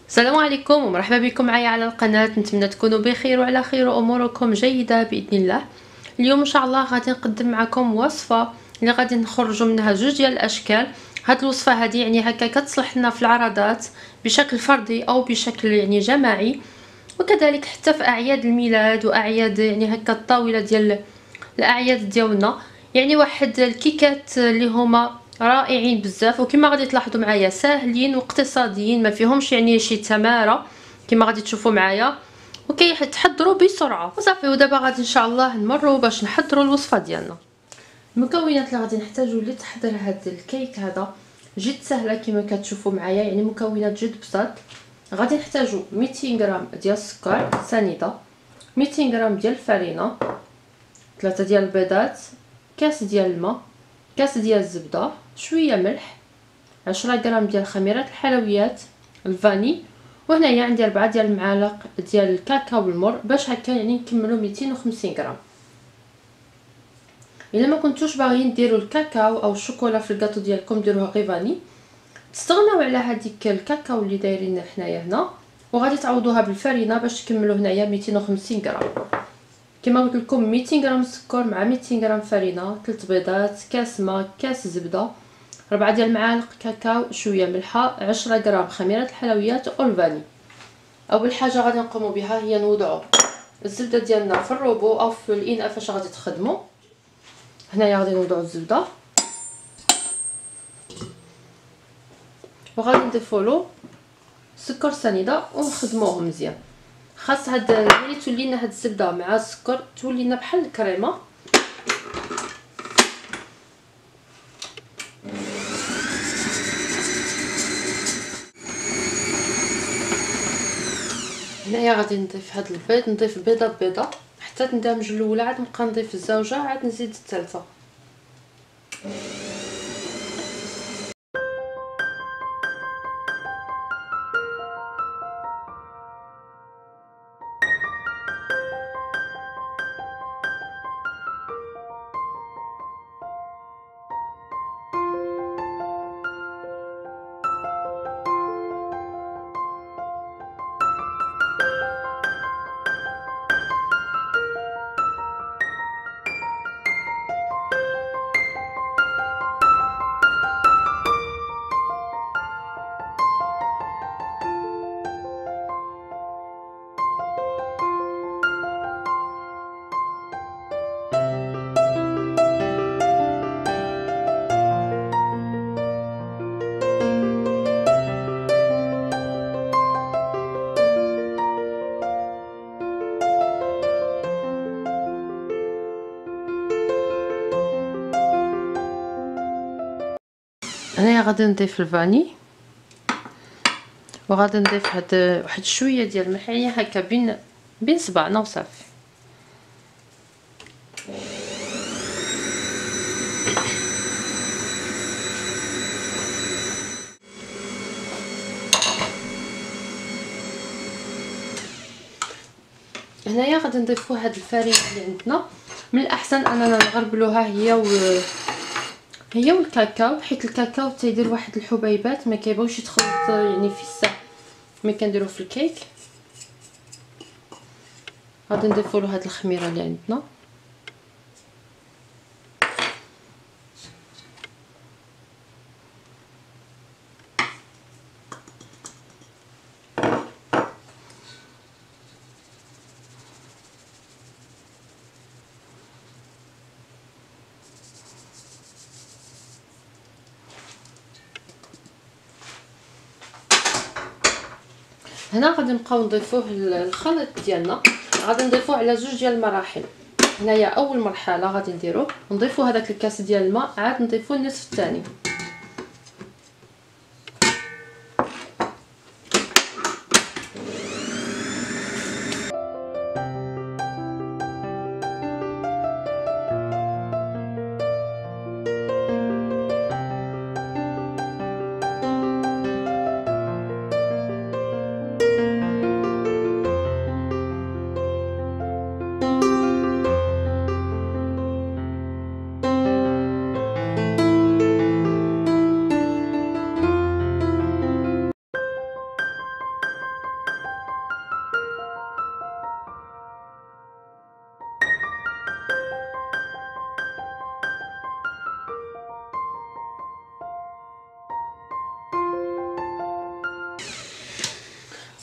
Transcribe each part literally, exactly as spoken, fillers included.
السلام عليكم ومرحبا بكم معايا على القناه. نتمنى تكونوا بخير وعلى خير واموركم جيده باذن الله. اليوم ان شاء الله غادي نقدم معكم وصفه اللي غادي نخرجوا منها جوج ديال الاشكال. هاد الوصفه هذه يعني هكا كتصلح لنا في العرضات بشكل فردي او بشكل يعني جماعي، وكذلك حتى في اعياد الميلاد واعياد يعني هكا الطاوله ديال الاعياد ديالنا. يعني واحد الكيكات اللي هما رائعين بزاف، وكما غادي تلاحظوا معايا ساهلين واقتصاديين، ما فيهمش يعني شي تماره كما غادي تشوفوا معايا، وكيتحضروا بسرعه وصافي. ودابا غادي ان شاء الله نمروا باش نحضروا الوصفه ديالنا. المكونات اللي غادي نحتاجوا لتحضير هذا الكيك هذا جد سهله كما كتشوفوا معايا، يعني مكونات جد بساط. غادي نحتاجوا مئتين غرام ديال السكر سنيده، مئتين غرام ديال الفرينه، ثلاثة ديال البيضات، كاس ديال الماء، كاس ديال الزبده، شويه ملح، عشرة غرام ديال خميره الحلويات الفاني، وهنايا عندي أربعة ديال المعالق ديال الكاكاو المر باش هكا يعني نكملوا مئتين وخمسين غرام. الا ما كنتوش باغيين ديروا الكاكاو او الشوكولا في الكاطو ديالكم ديروها غير فاني، تستغناو على هذيك الكاكاو اللي دايرين حنايا هنا، وغادي تعوضوها بالفرينه باش تكملوا هنايا مئتين وخمسين غرام. كما قلت لكم مئتين غرام سكر مع مئتين غرام فرينه، ثلاث بيضات، كاس ماء، كاس زبده، أربعة ديال المعالق كاكاو، شويه ملحه، عشرة غرام خميره الحلويات والفاني. اول حاجه غادي نقوموا بها هي نوضعوا الزبده ديالنا في الروبو او في الاناء فاش غادي تخدموا. هنايا غادي نوضعوا الزبده وغادي نضيفوا له سكر سنيده ونخدموه مزيان. خاص هاد ملي تولي لنا هاد الزبده مع السكر تولي لنا بحال الكريمه. هنايا غادي نضيف هاد البيض، نضيف بيضه بيضه حتى تندمج الاولى، عاد نبقى نضيف الزوجه، عاد نزيد الثالثه. هنايا غادي نضيف الفاني، وغادي نضيف هاد واحد شويه ديال الملح يعني هكا بين بين صباعنا وصافي. هنايا غادي نضيفوا هاد الفرينه اللي عندنا. من الاحسن اننا نغربلوها هي و هي والكاكاو، حيت الكاكاو تيدير واحد الحبيبات ما كيبغيوش يتخلط يعني في الساع ملي كنديروه في الكيك. غادي نضيفوا له هاد الخميره اللي عندنا. هنا غادي نبقاو نضيفوه الخليط ديالنا، غادي نضيفوه على زوج ديال المراحل. هنايا اول مرحله غادي نديرو نضيفو هذاك الكاس ديال الماء، عاد نضيفو النصف الثاني.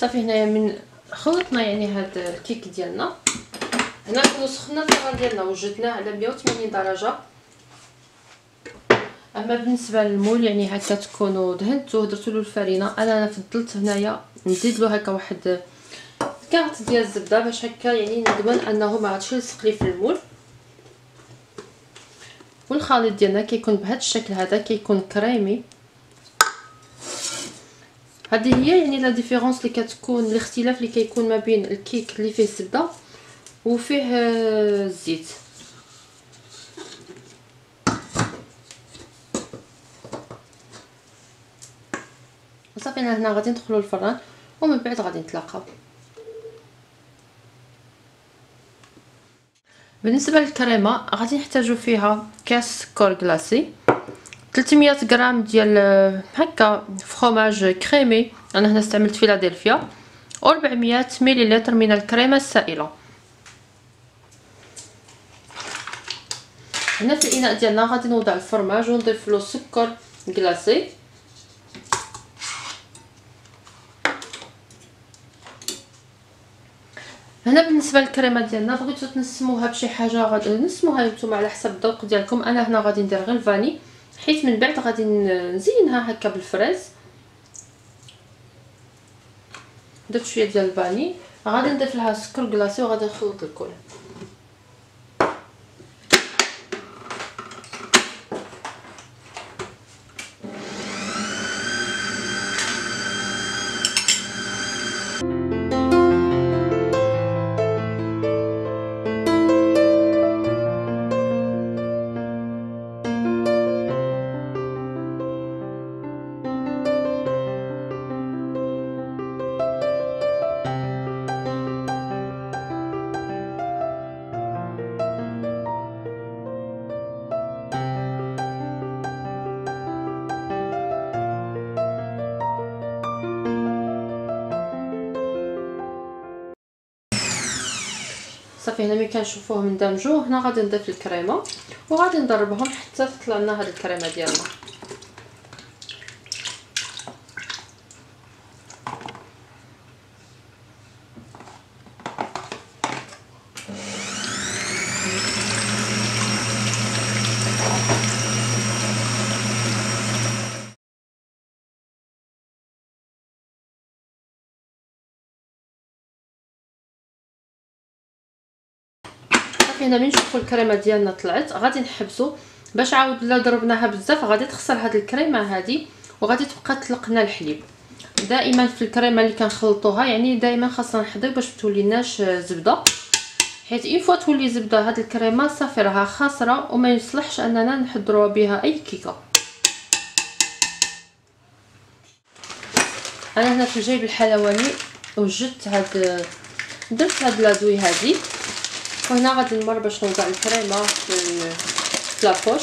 صافي هنايا من خلطنا يعني هاد الكيك ديالنا. هنا نكونو سخنا الفران ديالنا وجدناه على مية وثمانين درجه. اما بالنسبه للمول يعني هكا تكونوا دهنتوه درتوا له الفرينه، انا فضلت هنايا نزيد له هكا واحد كارت ديال الزبده باش هكا يعني نضمن انه ما غاديش يلصق لي في المول. والخليط ديالنا كيكون بهذا الشكل هذا، كيكون كريمي. هذه هي يعني لا ديفيرونس اللي كتكون، الاختلاف اللي كيكون ما بين الكيك اللي فيه الزبده وفيه الزيت. صافي انا هنا غادي ندخلوا الفران ومن بعد غادي نتلاقاو. بالنسبه للكريمه غادي نحتاجو فيها كاس سكر كلاصي، ثلاثمية غرام ديال هكا فخوماج كريمي، انا هنا استعملت فيلادلفيا، و أربعمية مليلتر من الكريمه السائله. هنا في الاناء ديالنا غادي نوضع الفرماج ونضيف له سكر كلاصي. هنا بالنسبه للكريمه ديالنا بغيتو تنسموها بشي حاجه غادي نسموها نتوما على حسب الذوق ديالكم. انا هنا غادي ندير غير الفاني، حيت من بعد غادي نزينها هكا بالفريز. درت شويه ديال الفاني، غادي نضيف لها سكر كلاصي وغادي نخلط الكل. صافي هنا ملي كنشوفوهم اندمجوا، هنا غادي نضيف الكريمه وغادي نضربهم حتى تطلع لنا هاد الكريمه ديالنا. هنا من نشوفوا الكريمه ديالنا طلعت غادي نحبسوا، باش عاود لا ضربناها بزاف غادي تخسر هاد الكريمه هذه وغادي تبقى تلقنا الحليب. دائما في الكريمه اللي كنخلطوها يعني دائما خاصنا نحضر باش ما توليناش زبده، حيت اون فوا تولي زبده هاد الكريمه صافي راها خاسره وما يصلحش اننا نحضروا بها اي كيكه. انا هنا في الجيب الحلواني وجدت هاد درت هاد لادوي هذه، وهنا غادي نمر باش نوضع الكريمه في في لابوش.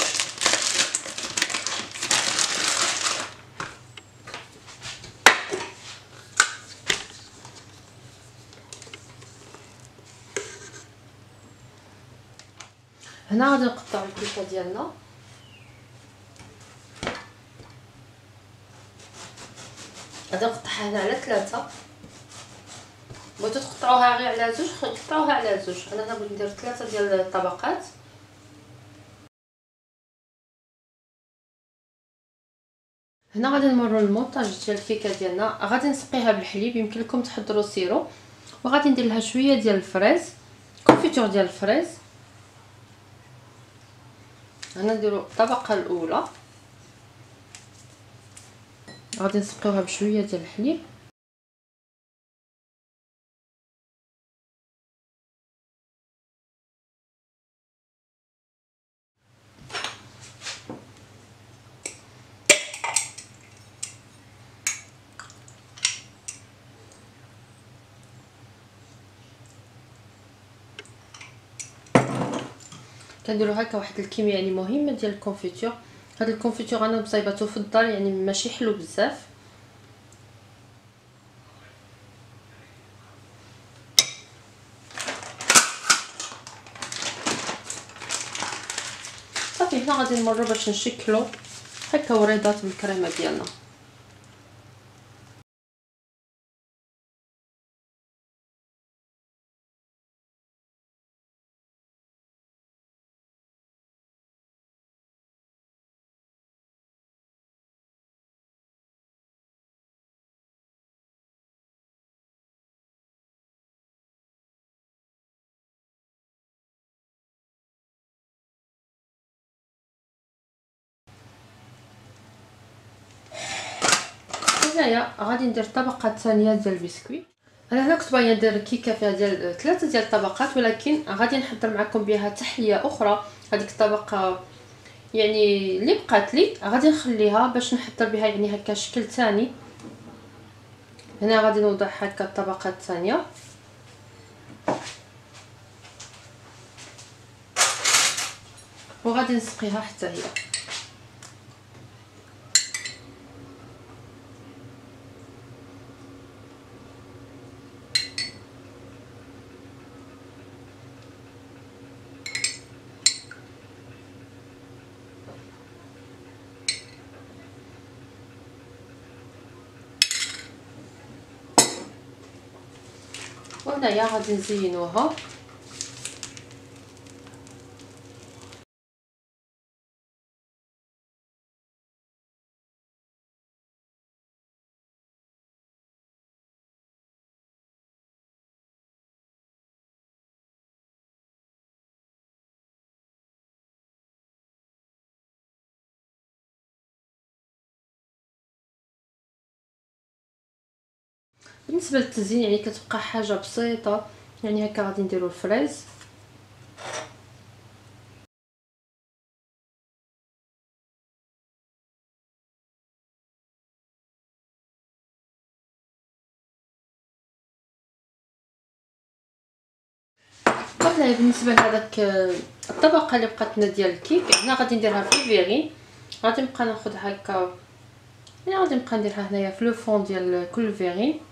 هنا غادي نقطعوا الكيكه ديالنا، غادي نقطعها هنا على ثلاثة. بغيتو تقطعوها غير على زوج قطعوها على زوج، انا هنا بغيت ندير ثلاثه ديال الطبقات. هنا غادي نمروا للمونتاج ديال الكيكه ديالنا. غادي نسقيها بالحليب، يمكن لكم تحضروا سيرو، وغادي ندير لها شويه ديال الفريز، كونفيتور ديال الفريز. هنا نديروا الطبقه الاولى، غادي نسقيوها بشويه ديال الحليب. كنديروا هكا واحد الكميه يعني مهمه ديال الكونفيتور. هاد الكونفيتور انا مصايبته في الدار يعني ماشي حلو بزاف. صافي هنا غادي نمروا باش نشكلوا هكا وريضات بالكريمه ديالنا. وهنايا غادي ندير طبقه ثانيه ديال البسكويت. انا هنا كنت باغيه ندير كيكه فيها ديال ثلاثه ديال الطبقات، ولكن غادي نحضر معكم بها تحليه اخرى. هذيك الطبقه يعني اللي بقات لي غادي نخليها باش نحضر بها يعني هكا شكل ثاني. هنا غادي نوضع هكا الطبقه الثانيه، وغادي نسقيها حتى هي. وهنايا غادي نزينوها. بالنسبه للتزيين يعني كتبقى حاجه بسيطه، يعني هكا غادي نديرو الفريز. وهنا بالنسبه لهذاك الطبقه اللي بقات لنا ديال الكيك، هنا غادي نديرها في الفيغي. غادي نبقى ناخذ هكا، يعني غادي نبقى نديرها هنايا في لو فون ديال كل فيغي.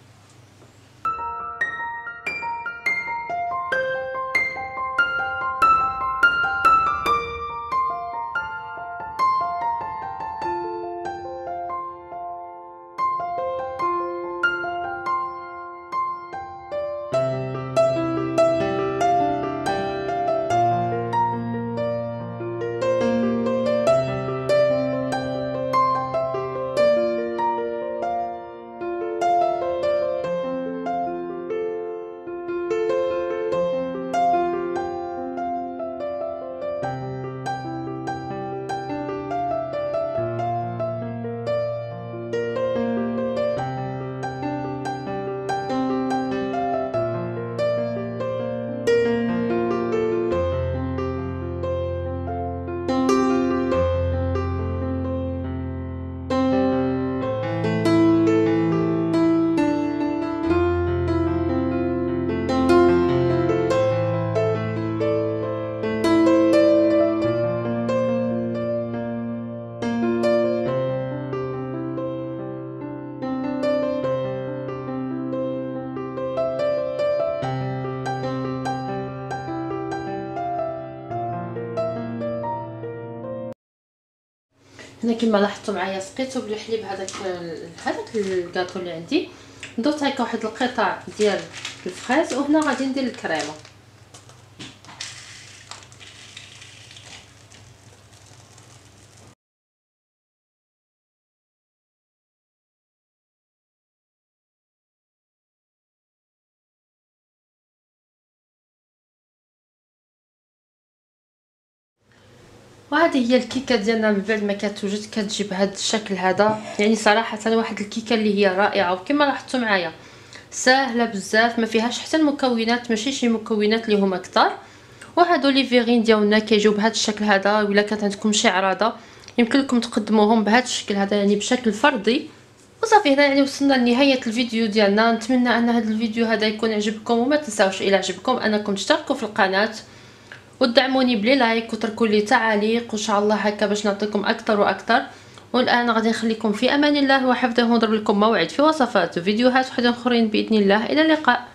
هنا كما لاحظتوا معايا سقيته بالحليب هذاك هذاك الكاطو اللي عندي. درت هكا واحد القطع ديال الفريز، وهنا غادي ندير الكريمه. وهذه هي الكيكه ديالنا من بعد ما كتوجد كتجي بهذا الشكل هذا. يعني صراحه واحد الكيكه اللي هي رائعه، وكما لاحظتوا معايا ساهله بزاف، ما فيهاش حتى المكونات، ماشي شي مكونات اللي هما كتار. وهادو لي فيغين ديالنا كيجيو بهذا الشكل هذا. ولا كانت عندكم شي عراضه يمكن لكم تقدموهم بهذا الشكل هذا، يعني بشكل فردي. وصافي هنا يعني وصلنا لنهايه الفيديو ديالنا. نتمنى ان هذا الفيديو هذا يكون عجبكم، وما تنساوش الى عجبكم انكم تشتركوا في القناه ودعموني بلي لايك وتركوا لي تعاليق، وان شاء الله هكا باش نعطيكم اكثر واكثر. والان غادي نخليكم في امان الله وحفظه، ونضرب لكم موعد في وصفات وفيديوهات وحده اخرين باذن الله. الى اللقاء.